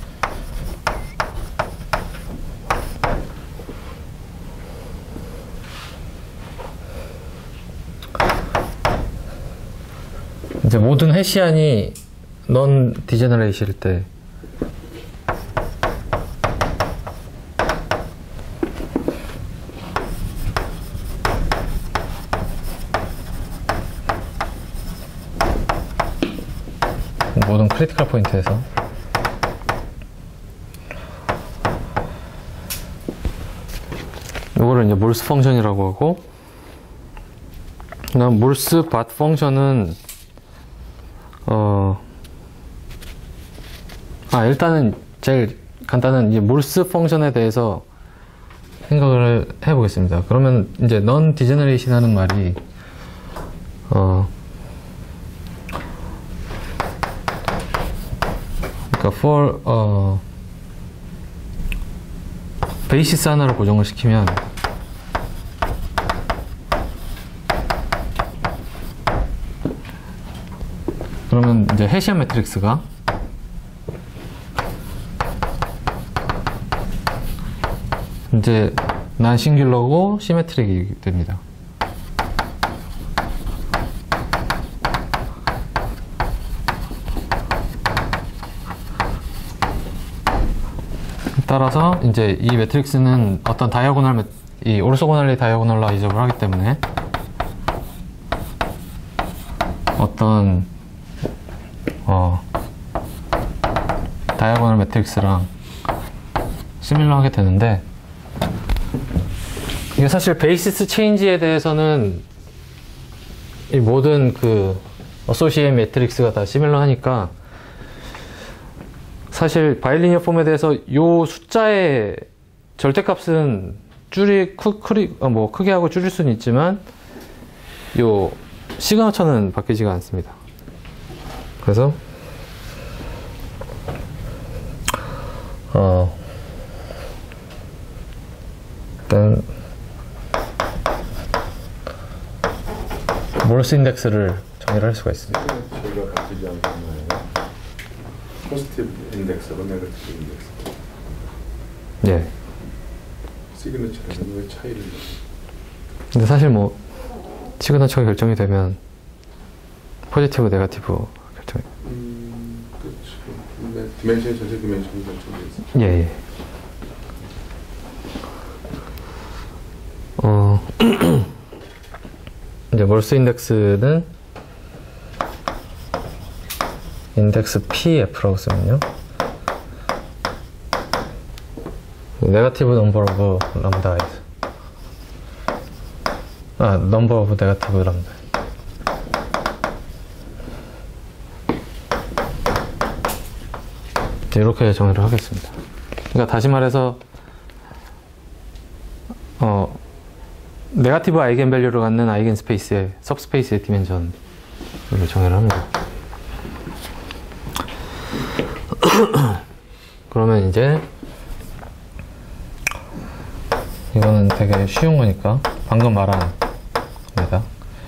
이제 모든 해시안이 넌 디제너레이트일 때 모든 크리티컬 포인트에서 이거를 이제 몰스 펑션이라고 하고, 그다음 몰스 밭 펑션은 일단은 제일 간단한 이제 몰스 펑션에 대해서 생각을 해보겠습니다. 그러면 이제 넌 디제너레이션 하는 말이 그러니까 for 베이시스 하나를 고정을 시키면 그러면 이제 해시안 매트릭스가 이제 난 싱귤러고 시메트릭이 됩니다. 따라서 이제 이 매트릭스는 어떤 이 오르소고널리 다이아고널라이저블 하기 때문에 어떤 다이아고널 매트릭스랑 시밀러 하게 되는데, 이게 사실 베이시스 체인지에 대해서는 이 모든 그 어소시에이트 매트릭스가 다 시밀러 하니까 사실 바이리니어 폼에 대해서 요 숫자의 절대값은 크게 하고 줄일 수는 있지만 요 시그너처는 바뀌지가 않습니다. 그래서 일단 몰스 인덱스를 정의를 할 수가 있습니다. 저희가 바뀌지 않는 거예요. 포지티브 인덱스로 네거티브 인덱스. 예. 시그니처는 왜 차이를? 근데 사실 뭐 시그너처가 결정이 되면 포지티브, 네거티브 결정이. 그렇죠. 디멘션이 전체 디멘션이 결정돼 있어. 예, 예. 이제 몰스 인덱스는 인덱스 PF라고 쓰면요. 네거티브 넘버 오브 람다 넘버 오브 네거티브 람다. 이렇게 정의를 하겠습니다. 그러니까 다시 말해서 네거티브 아이겐 밸류를 갖는 아이겐 스페이스의 सब스페이스의 디멘전을 정의를 합니다. 그러면 이제 이거는 되게 쉬운 거니까 방금 말한 겁니다.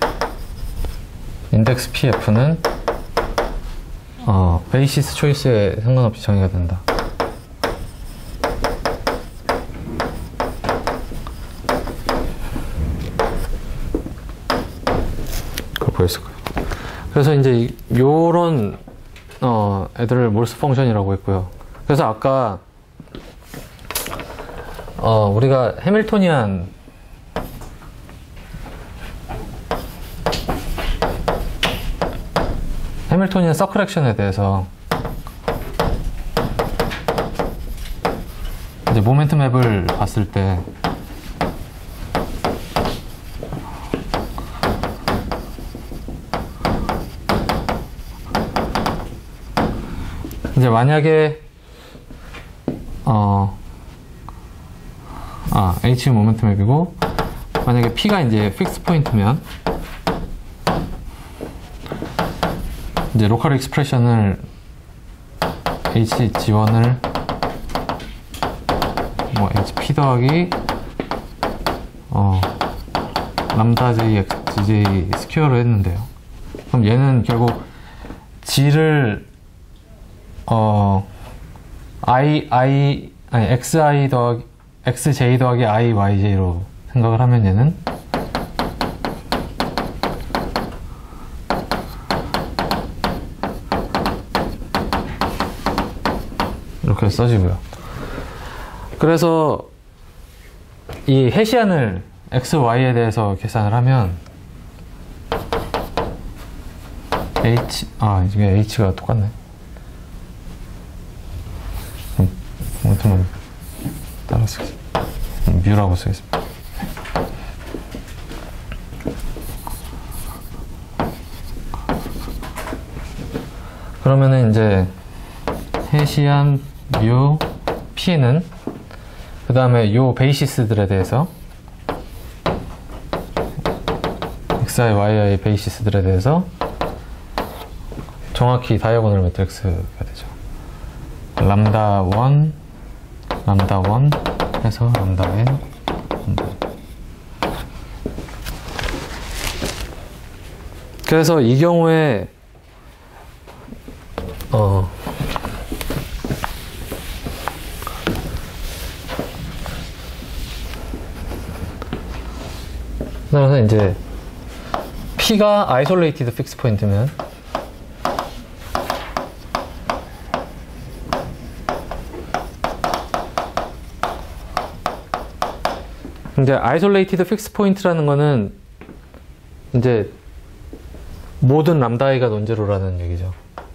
인덱스 PF는 베이시스 초이스에 상관없이 정의가 된다. 그걸 보였을 거예요. 그래서 이제 요런 애들을 몰스 펑션이라고 했고요. 그래서 아까 우리가 해밀토니안 서클 액션에 대해서 이제 모멘텀 맵을 봤을 때 이제 만약에 H는 모멘텀 맵이고 만약에 P가 이제 픽스 포인트면 이제 로컬 익스프레션을 HG1을 뭐 HP 더하기 람다 J, XJ 스퀘어로 했는데요. 그럼 얘는 결국 G를 XI 더하기 XJ 더하기 IYJ로 생각을 하면 얘는 이렇게 써지고요. 그래서 이 해시안을 X, Y에 대해서 계산을 하면 이게 H가 똑같네. 모멘텀은 따라 쓰겠습니다. 뮤라고 쓰겠습니다. 그러면은 이제 해시안 뮤 P는 그 다음에 요 베이시스들에 대해서 XI, YI 베이시스들에 대해서 정확히 다이아고널 매트릭스가 되죠. 람다 1 해서 람다 n 그래서 이 경우에 그래서 이제 P가 아이솔레이티드 픽스 포인트면 이제 아이솔레이티드 픽스 포인트라는 거는 이제 모든 람다 i가 논제로라는 얘기죠.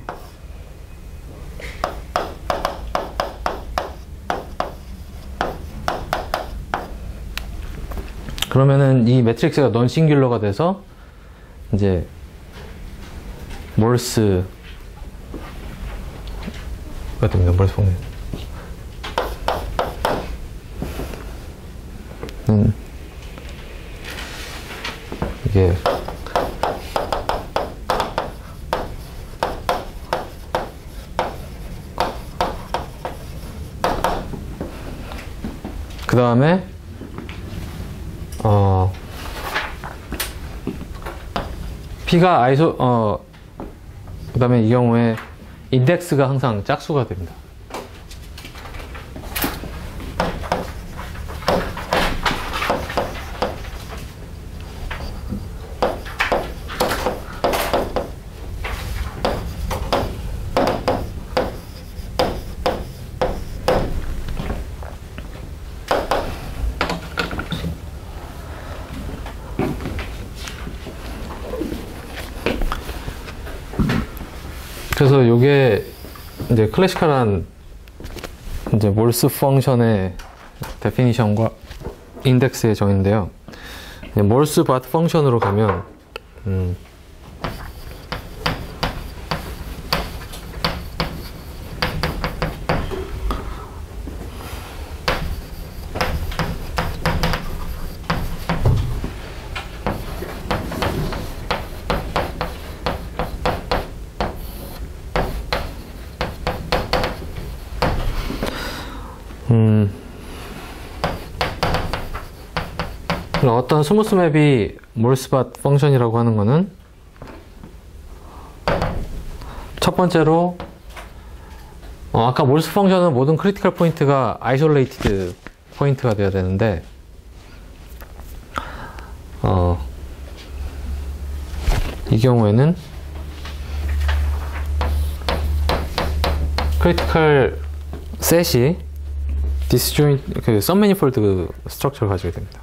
그러면은 이 매트릭스가 넌 싱귤러가 돼서 이제 몰스가 됩니다. 몰스 펑션. 이게 그 다음에 P가 그 다음에 이 경우에 인덱스가 항상 짝수가 됩니다. 그래서 요게 이제 클래시컬한 이제 몰스 펑션의 데피니션과 인덱스의 정의인데요. 몰스 밭 펑션으로 가면 어떤 스무스 맵이 몰스밭 펑션이라고 하는 거는 첫 번째로 아까 몰스 펑션은 모든 크리티컬 포인트가 아이솔레이티드 포인트가 되어야 되는데 이 경우에는 크리티컬 셋이 디스조인트 그 썸매니폴드 스트럭처를 가지게 됩니다.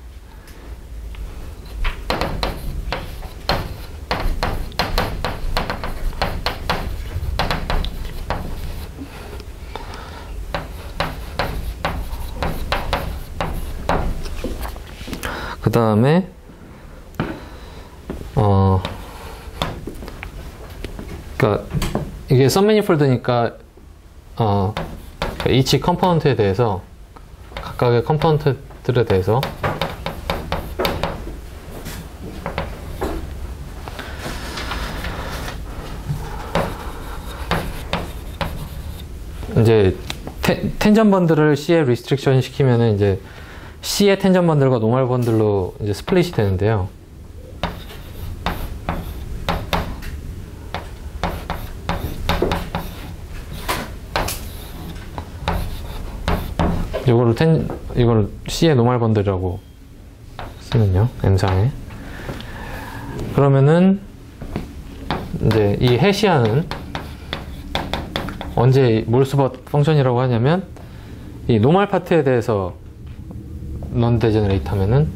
그 다음에 그러니까 이게 썸매니폴드니까 each 컴포넌트에 대해서 각각의 컴포넌트들에 대해서 이제 텐전 번들을 C에 리스트릭션 시키면은 이제 C의 텐전 번들과 노멀 번들로 이제 스플릿이 되는데요. 이거를 C의 노멀 번들이라고 쓰면요, M상에. 그러면은 이제 이 해시아는 언제 몰스벗 펑션이라고 하냐면 이 노멀 파트에 대해서 넌 데제너레이트 하면은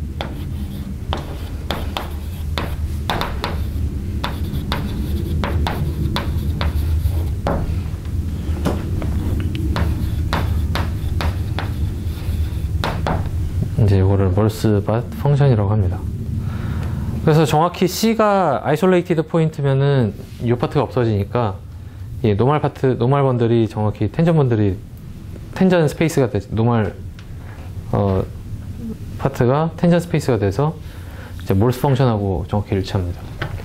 이제 이거를 몰스밭 펑션이라고 합니다. 그래서 정확히 C가 아이솔레이티드 포인트면은 이 파트가 없어지니까 이 노멀 번들이 정확히 텐전 번들이 텐전 스페이스가 노멀 파트가 텐전 스페이스가 돼서 이제 몰스 펑션하고 정확히 일치합니다.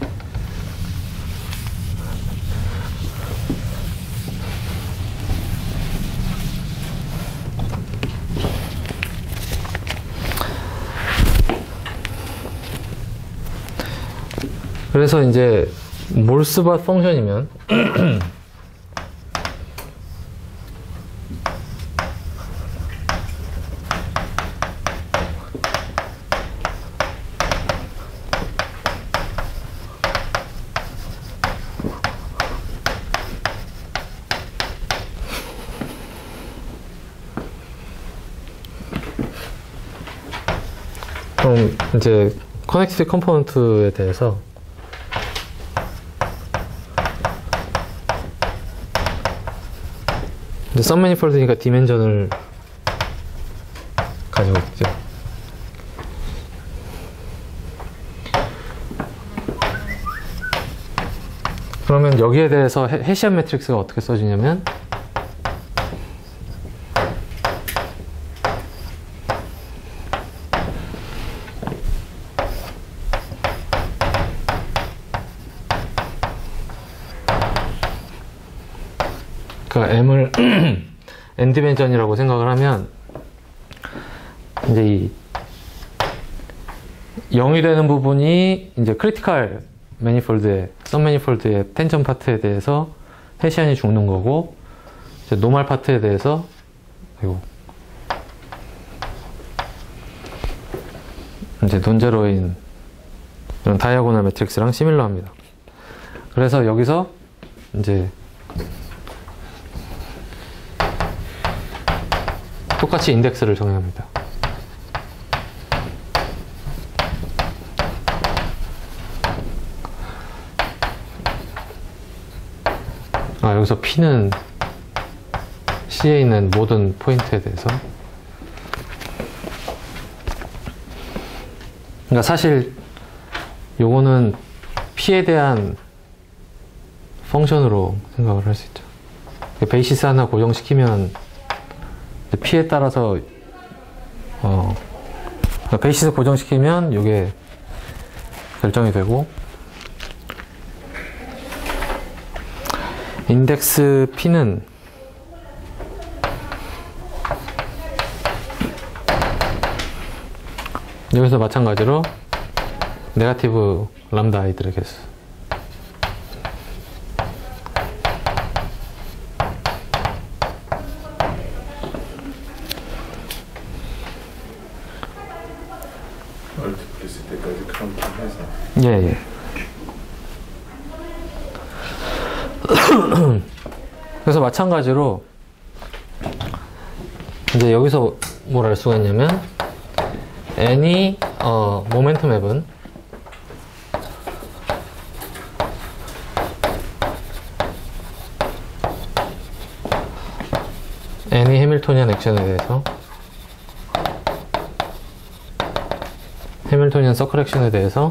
그래서 이제 몰스밭 펑션이면 그럼 이제 커넥티드 컴포넌트에 대해서 썸매니폴드니까 디멘전을 가지고 있죠. 그러면 여기에 대해서 해시안 매트릭스가 어떻게 써지냐면 M을 n 디멘전이라고 생각을 하면 이제 이 0이 되는 부분이 이제 크리티컬 매니폴드의 썸 매니폴드의 텐전 파트에 대해서 해시안이 죽는 거고 이제 노멀 파트에 대해서 이제 논제로인 이런 다이아고널 매트릭스랑 시밀러합니다. 그래서 여기서 이제 똑같이 인덱스를 정의합니다. 여기서 P는 C에 있는 모든 포인트에 대해서. 그러니까 사실 요거는 P에 대한 펑션으로 생각을 할 수 있죠. 베이시스 하나 고정시키면 P에 따라서 그러니까 베이시스 고정시키면 요게 결정이 되고, 인덱스 P는 여기서 마찬가지로 네거티브 람다 i들의 개수. 멀티플리시티까지 카운팅해서. 예. 그래서 마찬가지로 이제 여기서 뭘 알 수가 있냐면, any 모멘텀 앱은 any 해밀토니안 액션에 대해서, 해밀토니안 서클 액션에 대해서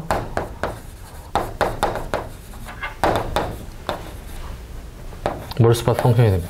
몰스팟 펑션이 됩니다.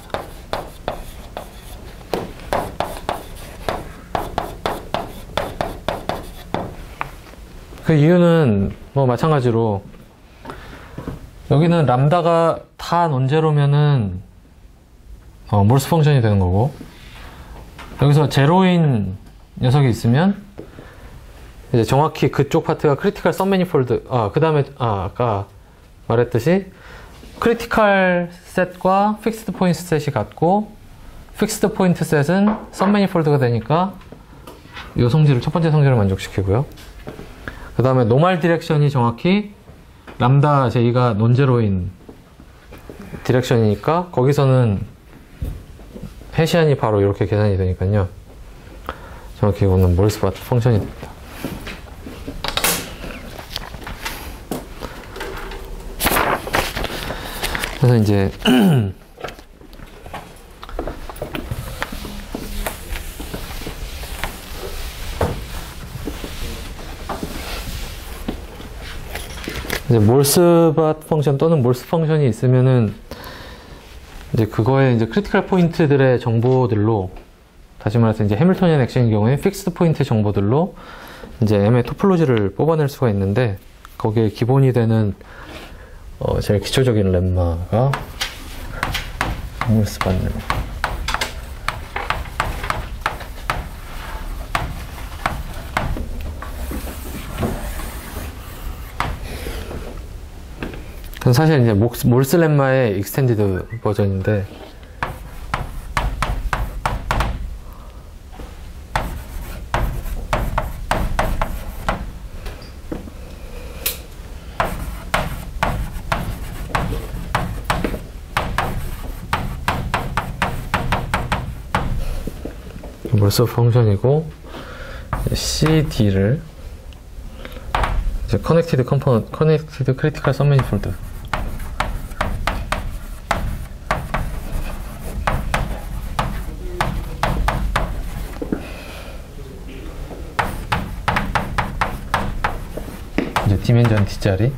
그 이유는 뭐 마찬가지로 여기는 람다가 다 논제로면은 몰스 펑션이 되는 거고, 여기서 제로인 녀석이 있으면 이제 정확히 그쪽 파트가 크리티컬 썸 매니폴드, 그 다음에 아까 말했듯이 크리티컬 셋과 픽스드 포인트 셋이 같고, 픽스드 포인트 셋은 썸 매니폴드가 되니까 이 성질을, 첫 번째 성질을 만족시키고요. 그 다음에 노멀 디렉션이 정확히 람다 j2가 논제로인 디렉션이니까 거기서는 해시안이 바로 이렇게 계산이 되니까요. 정확히 이거는 몰스팟 펑션이 됩니다. 그래서 이제 몰스팟 펑션 또는 몰스 펑션이 있으면은 이제 그거에 이제 크리티컬 포인트들의 정보들로, 다시 말해서 이제 해밀토니안 액션인 경우에 픽스드 포인트 정보들로 이제 M의 토폴로지를 뽑아낼 수가 있는데, 거기에 기본이 되는 제일 기초적인 렘마가 몰스팟 렘마. 사실 이제 몰스 렘마의 익스텐디드 버전인데, 몰스 펑션이고, CD를 이제 커넥티드 컴포넌트, 커넥티드 크리티컬 썸 매니폴드. 이제 디멘전 D자리.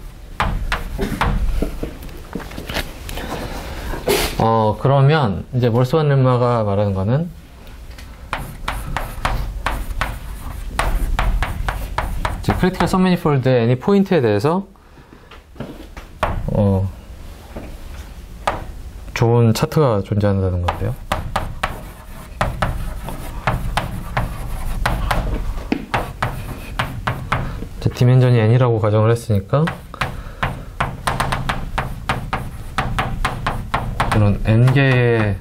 그러면 이제 몰스팟 렘마가 말하는 거는 이제 크리티컬 썸 매니폴드의 애니 포인트에 대해서 좋은 차트가 존재한다는 건데요. 디멘전이 n이라고 가정을 했으니까 그런 n개의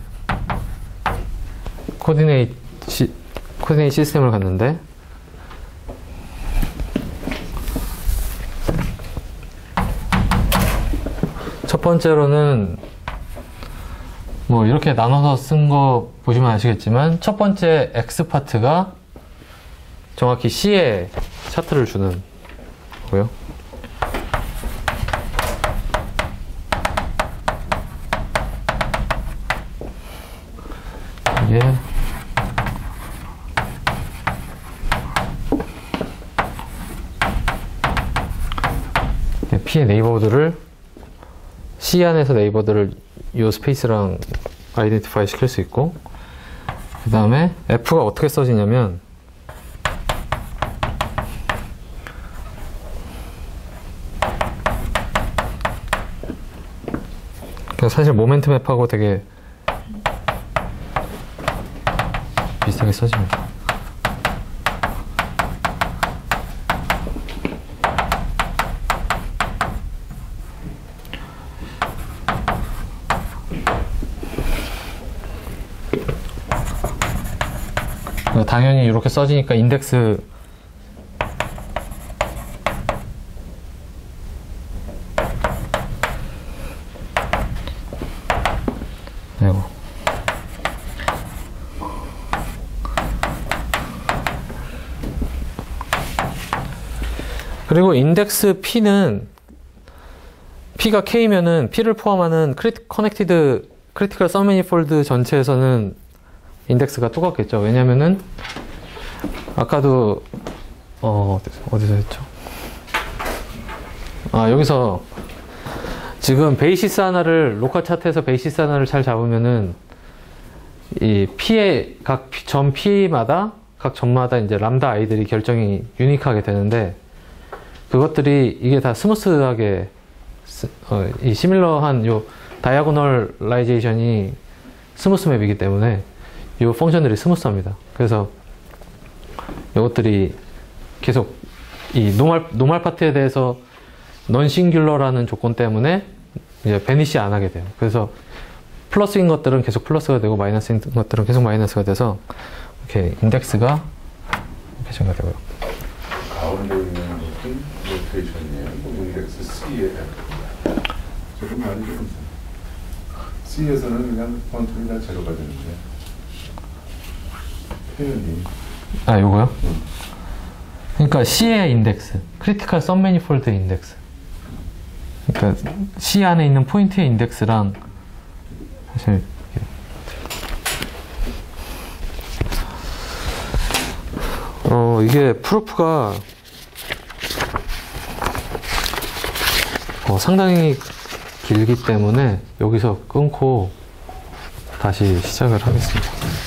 코디네이트 시스템을 갖는데, 첫 번째로는 뭐 이렇게 나눠서 쓴 거 보시면 아시겠지만, 첫 번째 X 파트가 정확히 C의 차트를 주는 고요. P의 네이버들을 C 안에서 네이버들을 이 스페이스랑 아이덴티파이 시킬 수 있고, 그 다음에 F가 어떻게 써지냐면 사실 모멘트 맵하고 되게 비슷하게 써집니다. 당연히 이렇게 써지니까 인덱스 아이고. 그리고 인덱스 P는 P가 K면은 P를 포함하는 커넥티드 크리티컬 서브매니폴드 전체에서는 인덱스가 똑같겠죠. 왜냐면은 아까도 어디서 했죠? 여기서 지금 베이시스 하나를 로컬 차트에서 베이시스 하나를 잘 잡으면은 이 P의 각 점 P마다 각 점마다 이제 람다 아이들이 결정이 유니크하게 되는데, 그것들이 이게 다 스무스하게 이 시밀러한 요 다이아고널라이제이션이 스무스 맵이기 때문에 이 펑션들이 스무스합니다. 그래서 이것들이 계속 이 노멀 파트에 대해서 넌 싱귤러라는 조건 때문에 이제 베니시 안 하게 돼요. 그래서 플러스인 것들은 계속 플러스가 되고 마이너스인 것들은 계속 마이너스가 돼서 이렇게 인덱스가 이렇게 생각되고요. 가운데 있는 것은 로테이션이에요. 인덱스 C에 조금 많이 좀 C에서는 그냥 컨트롤이 다 제로가 되는데 P는 요거요? 그러니까 C의 인덱스, 크리티컬 썸매니폴드 인덱스. 그러니까 C 안에 있는 포인트의 인덱스랑 사실 이게 프루프가 상당히 길기 때문에 여기서 끊고 다시 시작을 하겠습니다.